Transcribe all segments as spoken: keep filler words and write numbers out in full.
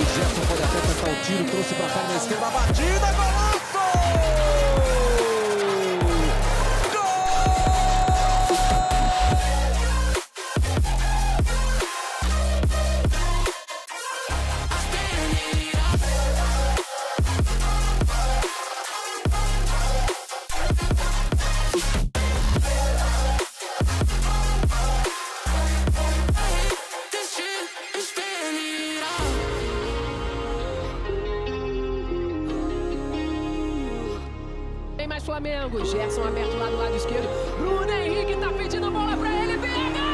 Gerson pode até tentar o tiro, trouxe pra cá na esquerda, a batida, golaço! Tem mais Flamengo, Gerson aberto lá do lado esquerdo, Bruno Henrique tá pedindo a bola pra ele, pega!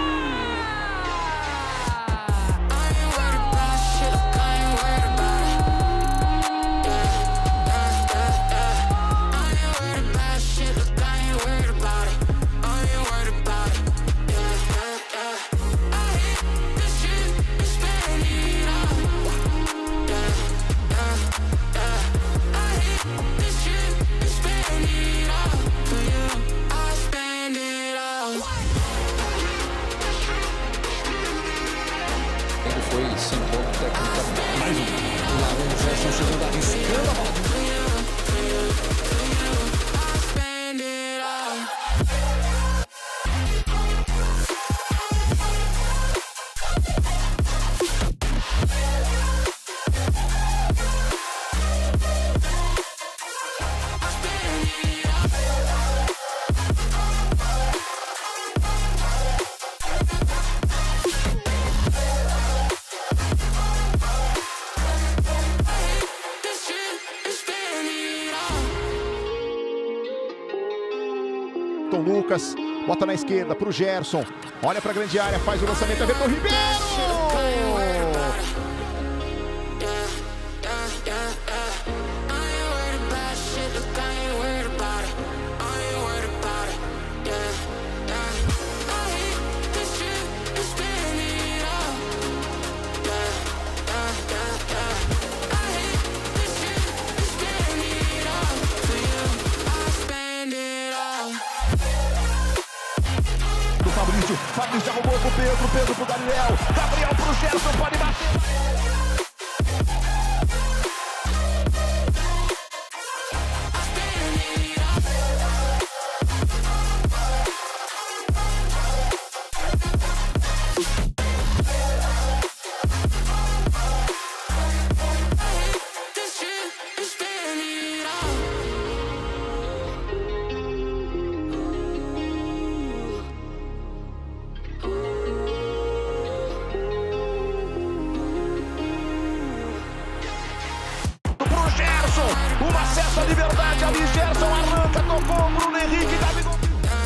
Foi sem ponto técnico. Mais um. O lá vem o Gerson chegando, arriscando a bola. Tom Lucas, bota na esquerda pro Gerson, olha pra grande área, faz o lançamento, é Everton Ribeiro! Fabrício, Fabrício arrumou pro Pedro, Pedro pro Gabriel, Gabriel pro Gerson, pode bater! Uma cesta de verdade ali, Gerson arranca, tocou, Bruno Henrique, Gabigol.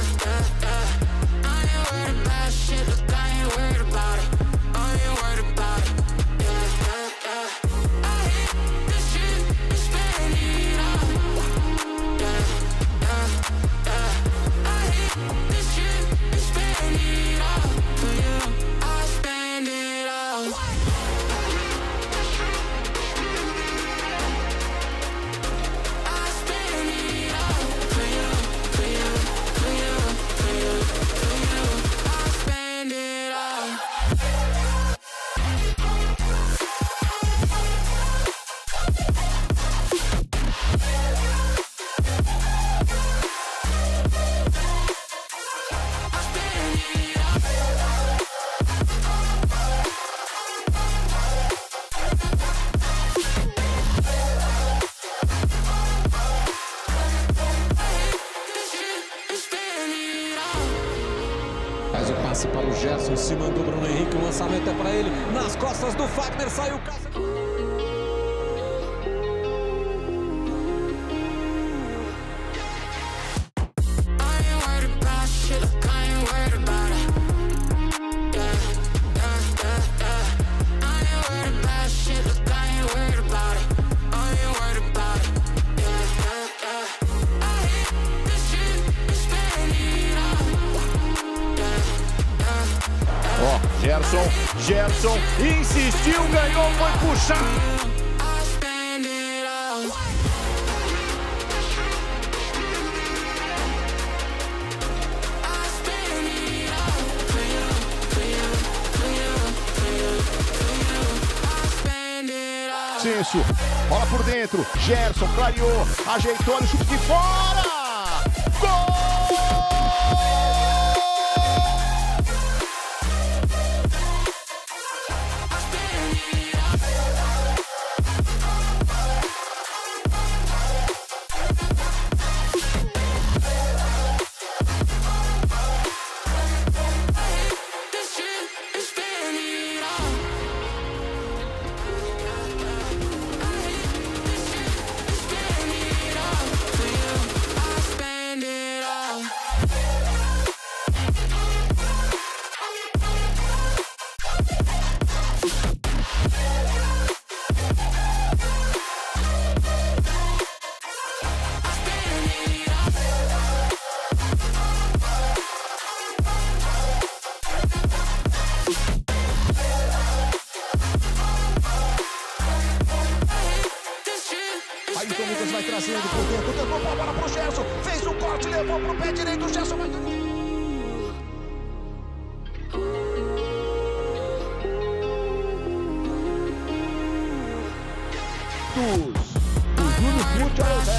Faz o passe para o Gerson, se mandou Bruno Henrique, o lançamento é para ele, nas costas do Fagner, saiu o caça. Gerson, Gerson, insistiu, ganhou, foi puxar. Cício, bola por dentro, Gerson, clareou, ajeitou, olha o chute de fora! Gol! Aí o Lucas vai trazendo por dentro, tentou a bola pro Gerson, fez o corte, levou pro pé direito, o Gerson vai... Dos, do Júnior Curte,